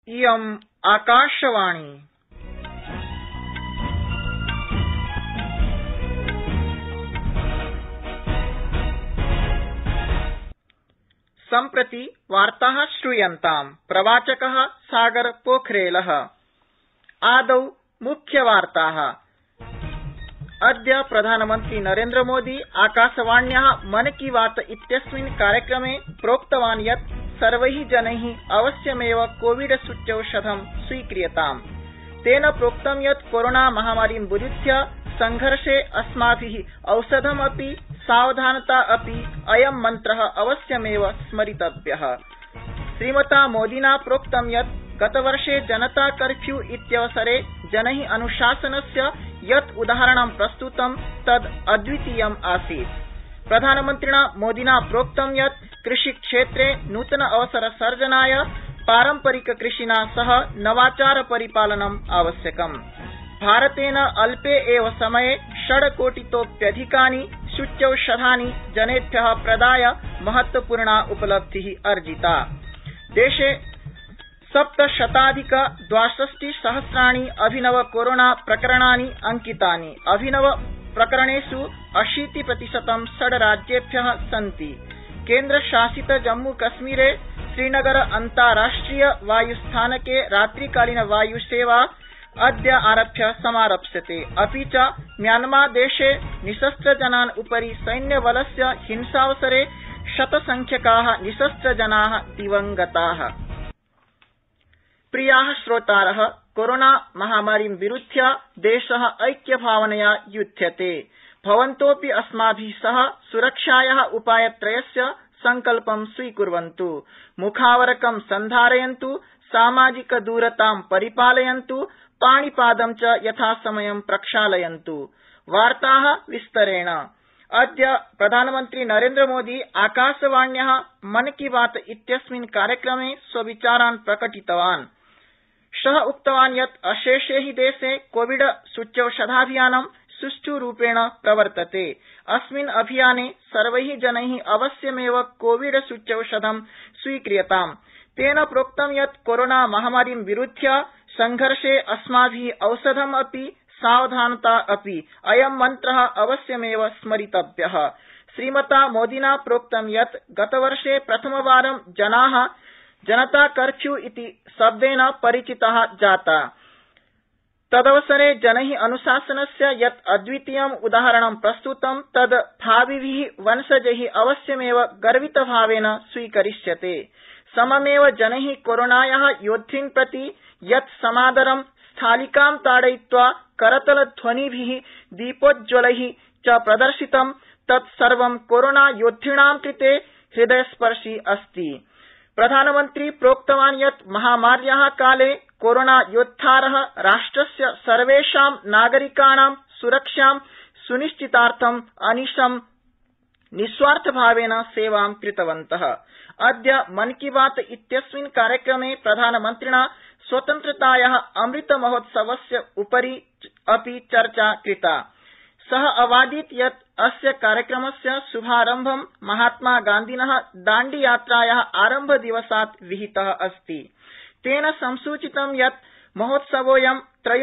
इयम् आकाशवाणी। सम्प्रति वार्ताः श्रूयन्ताम्। प्रवाचकः सागर पोखरेलः। आदौ मुख्यवार्ताः। अद्य प्रधानमन्त्री नरेन्द्र मोदी आकाशवाण्याः मन की बात इत्यस्मिन् कार्यक्रमे प्रोक्तवान् यत् सर्वैः जनैः अवश्यमेव कोविड सूच्यौषधं स्वीक्रियताम्। तेन प्रोक्तं यत् कोरोना महामारीं विरुध्य संघर्षे अस्माभिः औषधमपि सावधानता अपि अयं मन्त्रः अवश्यमेव स्मरितव्यः। श्रीमता मोदिना प्रोक्तं यत् गतवर्षे जनता कर्फ्यू इत्यवसरे जनैः अनुशासनस्य यत् उदाहरणं प्रस्तुतं तद् अद्वितीयम् आसीत्। प्रधानमन्त्रिणा मोदिना प्रोक्तं यत् कृषिक्षेत्रे नूतन अवसरसर्जनाय पारम्परिककृषिना सह नवाचार परिपालनम् आवश्यकम्। भारतेन अल्पे एव समये 6 कोटितोप्यधिकानि सूच्यौषधानि जनेभ्यः प्रदाय महत्वपूर्णा उपलब्धिः अर्जिता। देशे 700,062 अभिनव कोरोना प्रकरणानि अंकितानि। अभिनव प्रकरणेषु 80% 6 राज्येभ्यः सन्ति। केन्द्रशासित जम्मूकश्मीरे श्रीनगर अन्ताराष्ट्रिय वायुस्थानके रात्रिकालीन वायुसेवा अद्य आरभ्य समारप्स्यते। अपि च म्यान्मादेशे निशस्त्रजनान् उपरि सैन्यबलस्य हिंसावसरे शतसंख्यकाः निशस्त्रजनाः दिवंगताः। प्रियाः श्रोतारः, कोरोना महामारीं विरुध्य देशः ऐक्यभावनया युध्यते। भवन्तोऽपि अस्माभिः सह सुरक्षायाः उपायत्रयस्य सङ्कल्पं स्वीकुर्वन्तु। मुखावरकं सन्धारयन्तु, सामाजिकदूरतां परिपालयन्तु, पाणिपादं च यथासमयं प्रक्षालयन्तु। वार्ताः विस्तरेण। अद्य प्रधानमन्त्री नरेन्द्र मोदी आकाशवाण्याः मन की बात इत्यस्मिन् कार्यक्रमे स्वविचारान् प्रकटितवान्। सः उक्तवान् यत् अशेषे हि देशे कोविड सूच्यौषधाभियानं सुष्ठुरूपेण प्रवर्तते। अस्मिन् अभियाने सर्वैः जनैः अवश्यमेव कोविड सूच्यौषधं स्वीक्रियताम्। तेन प्रोक्तं यत् कोरोना महामारीं विरुध्य संघर्षे अस्माभिः औषधम् अपि सावधानता अपि अयं मन्त्रः अवश्यमेव स्मरितव्यः। श्रीमता मोदिना प्रोक्तं यत् गतवर्षे प्रथमवारं जनाः जनता कर्फ्यू इति शब्देन परिचिताः जाता। तदवसरे जनैः अनुशासनस्य यत् अद्वितीयम् उदाहरणं प्रस्तुतं तद् भाविभिः वंशजैः अवश्यमेव गर्वितभावेन स्वीकरिष्यते। सममेव जनैः कोरोनायाः योद्धॄन् प्रति यत् समादरं स्थालिकां ताडयित्वा करतलध्वनिभिः दीपोज्ज्वलैः च प्रदर्शितं तत् सर्वं कोरोना योद्धॄणां कृते हृदयस्पर्शी अस्ति। प्रधानमन्त्री प्रोक्तवान् यत् महामार्याः काले कोरोना योद्धारः राष्ट्रस्य सर्वेषां नागरिकाणां सुरक्षां सुनिश्चितार्थं अनिशं निस्वार्थभावेन सेवां कृतवन्तः। अद्य मन की बात इत्यस्मिन् कार्यक्रमे प्रधानमन्त्रिणा स्वतन्त्रतायाः अमृतमहोत्सवस्य उपरि अपि चर्चा कृता। सः अवादीत् यत् अस्य कार्यक्रमस्य शुभारम्भं महात्मागान्धिनः दाण्डीयात्रायाः आरम्भदिवसात् विहितः अस्ति। तेन संसूचितं यत् महोत्सवोऽयं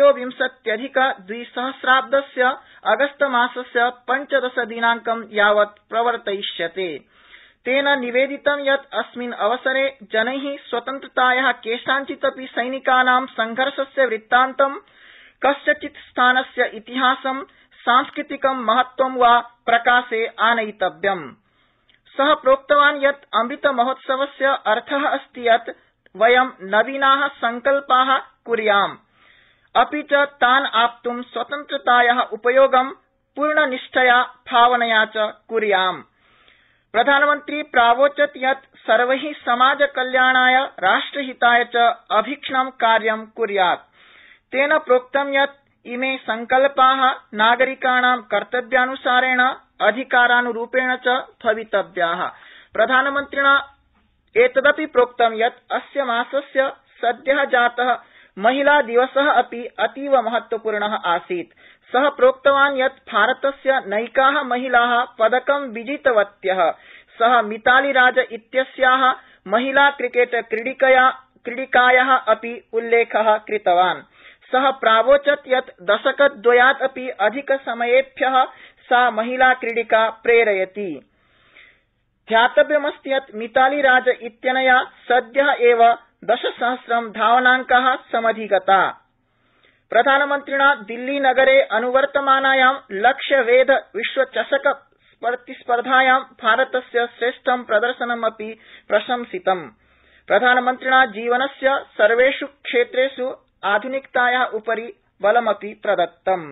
23अधिक-2000 अगस्तमासस्य 15 दिनांकं यावत् प्रवर्तयिष्यते। तेन निवेदितं यत् अस्मिन् अवसरे जनैः स्वतन्त्रतायाः केषाञ्चिदपि सैनिकानां संघर्षस्य वृत्तान्तं, कस्यचित् स्थानस्य इतिहासं, सांस्कृतिकं महत्वं वा प्रकाशे आनयितव्यम्। सः प्रोक्तवान् यत् अमृतमहोत्सवस्य अर्थः अस्ति यत् वयं नवीनाः सङ्कल्पाः कुर्याम्, अपि च तान् आप्तुं स्वतन्त्रतायाः उपयोगं पूर्णनिष्ठया भावनया च कुर्याम्। प्रधानमन्त्री प्रावोचत् यत् सर्वैः समाजकल्याणाय राष्ट्रहिताय च अभीक्ष्णं कार्यं कुर्यात्। तेन प्रोक्तं यत् इमे सङ्कल्पाः नागरिकाणां कर्तव्यानुसारेण अधिकारानुरूपेण च भवितव्याः। प्रधानमन्त्रिणा एतदपि प्रोक्तं यत् अस्य मासस्य सद्यः जातः महिलादिवसः अपि अतीव महत्वपूर्णः आसीत्। सः प्रोक्तवान् यत् भारतस्य नैकाः महिलाः पदकं विजितवत्यः। सः मिताली राज इत्यस्याः महिला क्रिकेट क्रीडिकाया अपि उल्लेख कृतवान्। सः प्रावोचत् यत् दशकद्वयात् अपि अधिकसमयेभ्य सा महिला क्रीडिका प्रेरयति। ध्यातव्यमस्ति यत् मिताली राज इत्यनया सद्य एव 10,000 धावनांका समधिगता। प्रधानमन्त्रिणा दिल्लीनगरे अनुवर्तमानायां लक्ष्यवेध विश्वचषक प्रतिस्पर्धायां भारतस्य श्रेष्ठं प्रदर्शनमपि प्रशंसितम्। प्रधानमन्त्रिणा जीवनस्य सर्वेष् क्षेत्रेष् आधुनिकताया उपरि बलमपि प्रदत्तम्।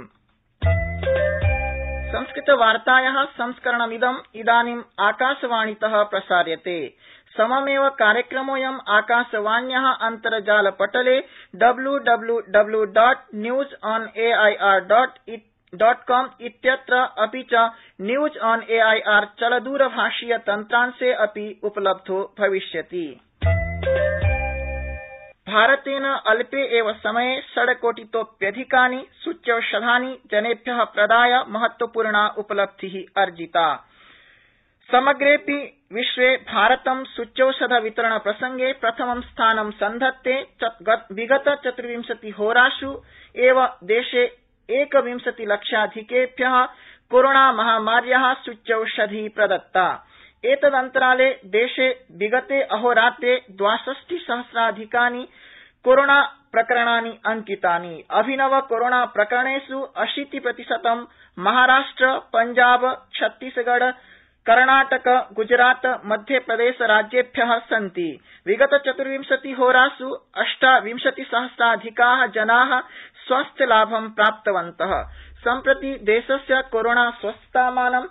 संस्कृतवार्ताया संस्करणमिदं इदानीं आकाशवाणीत प्रसार्यते। सममेव कार्यक्रमोऽयं आकाशवाण्या अन्तर्जालपटले www.newsonair.com इत्यत्र अपि च न्यूज ऑन एआईआर चलदूरभाषीय तन्त्रांशे अपि उपलब्धो भविष्यति। भारतेन अल्पे एव समये 6,00,00,000तोऽप्यधिकानि सूच्यौषधानि जनेभ्य प्रदाय महत्वपूर्णा उपलब्धि अर्जिता। समग्रेऽपि विश्वे भारतं सूच्यौषधवितरण प्रसंगे प्रथमं स्थानं सन्धत्ते। विगत 24 होरासु एव देशे 21,00,000अधिकेभ्य कोरोणामहामार्या सूच्यौषधि प्रदत्ता। एतदन्तराले देशे विगते अहोरात्रे 62,000अधिकानि कोरोणाप्रकरणानि अंकितानि। अभिनव कोरोणाप्रकरणेष् 80% महाराष्ट्र, पंजाब, छत्तीसगढ़, कर्णाटक, गुजरात, मध्यप्रदेशराज्येभ्य सन्ति। विगत 24 होरासु 28,000अधिका जना स्वास्थ्यलाभं प्राप्तवन्त। सम्प्रति देशस्य कोरोना स्वस्थतामानं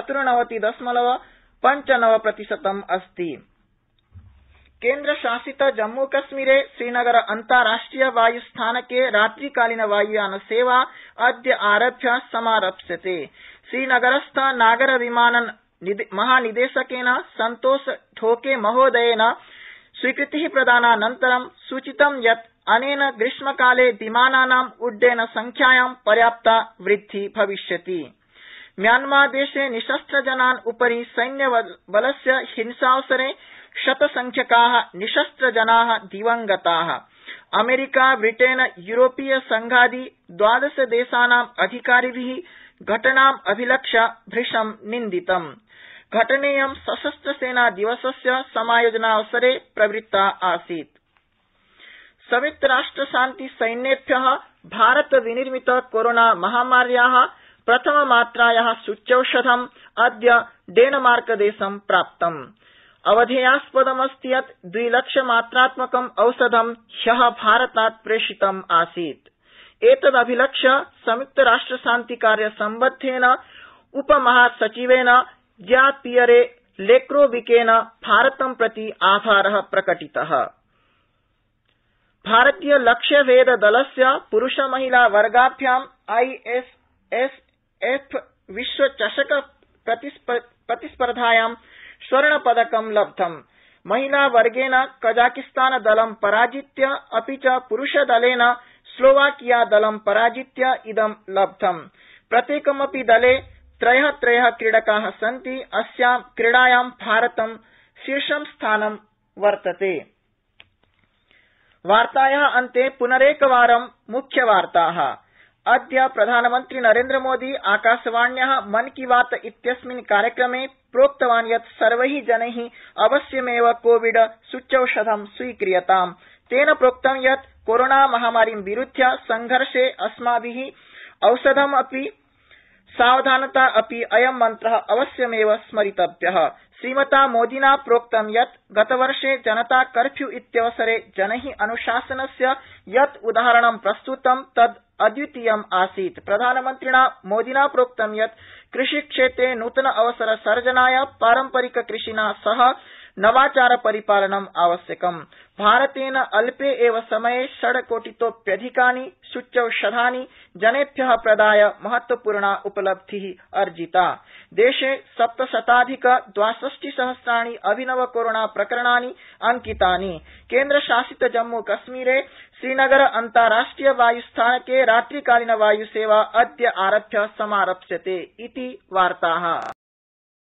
94.59% अस्ति। केन्द्रशासित जम्मूकश्मीरे श्रीनगर अन्ताराष्ट्रिय वायुस्थानके रात्रिकालीन वायुयानसेवा अद्य आरभ्य समारप्स्यते। श्रीनगरस्थ नागर विमानन महानिदेशकेन सन्तोष ढोके महोदयेन स्वीकृति प्रदानानन्तरं सूचितं यत् अनेन ग्रीष्मकाले विमानानां उड्डयनसंख्यायां पर्याप्ता वृद्धि भविष्यति। म्यान्मारदेशे निशस्त्रजनान् उपरि सैन्यबलस्य हिंसावसरे शतसंख्यका निशस्त्रजना दिवंगता। अमेरिका, ब्रिटेन, यूरोपीय संघादि 12 देशानां अधिकारिभि घटनाम् अभिलक्ष्य भृशं निन्दितम्। घटनेयं सशस्त्रसेनादिवसस्य समायोजनावसरे प्रवृत्ता आसीत्। संयुक्तराष्ट्रशान्तिसैन्येभ्य भारतविनिर्मित कोरोना महामार्या प्रथममात्राया सूच्यौषधम् अद्य डेनमार्कदेशं प्राप्तम्। अवधेयास्पदमस्ति यत् 2,00,000मात्रात्मकम् औषधं ह्य भारतात् प्रेषितम् आसीत्। एतदभिलक्ष्य संयुक्तराष्ट्रशान्तिकार्यसम्बद्धेन उपमहासचिवेन ज्या-पियरे लेक्रोविकेन भारतं प्रति आभार प्रकटित। भारतीय लक्ष्यभेददलस्य पुरुष महिला वर्गाभ्यां ISSF विश्वचषक प्रतिस्पर्धायां स्वर्णपदकं लब्धम्। महिलावर्गेन कजाकिस्तानदलं पराजित्य अपि च पुरुषदलेन स्लोवाकियादलं पराजित्य इदं लब्धम्। प्रत्येकमपि दले 3 क्रीडका सन्ति। अस्यां क्रीडायां भारतं शीर्षं स्थानं वर्तते। वार्ताया अन्ते पुनरेकवारं मुख्यवार्ताः। अद्य प्रधानमन्त्री नरेन्द्रमोदी आकाशवाण्या मन की बात इत्यस्मिन् कार्यक्रमे प्रोक्तवान् यत् सर्वै जनै अवश्यमेव कोविड सूच्यौषधं स्वीक्रियताम्। तेन प्रोक्तं यत् कोरोना महामारीं विरुध्य संघर्षे अस्माभि औषधम् अपि सावधानता अपि अयं मन्त्र अवश्यमेव स्मरितव्य। श्रीमता मोदिना प्रोक्तं यत् गतवर्षे जनता कर्फ्यू इत्यवसरे जनै अनुशासनस्य यत् उदाहरणं प्रस्तुतं तद् अद्वितीयम् आसीत्। प्रधानमन्त्रिणा मोदिना प्रोक्तं यत् कृषिक्षेत्रे नूतन अवसर सर्जनाय पारम्परिककृषिणा सह नवाचारपरिपालनम् आवश्यकम्। भारतेन अल्पे एव समये 6,00,00,000तोऽप्यधिकानि सूच्यौषधानि जनेभ्य प्रदाय महत्वपूर्णा उपलब्धि अर्जिता। देशे 7,00,000,62 अभिनव कोरोना प्रकरणानि अंकितानि। केन्द्रशासित जम्मूकश्मीरे श्रीनगर अन्ताराष्ट्रिय वायुस्थानके रात्रिकालीन वायुसेवा अद्य आरभ्य समारप्स्यते इति वार्ताः।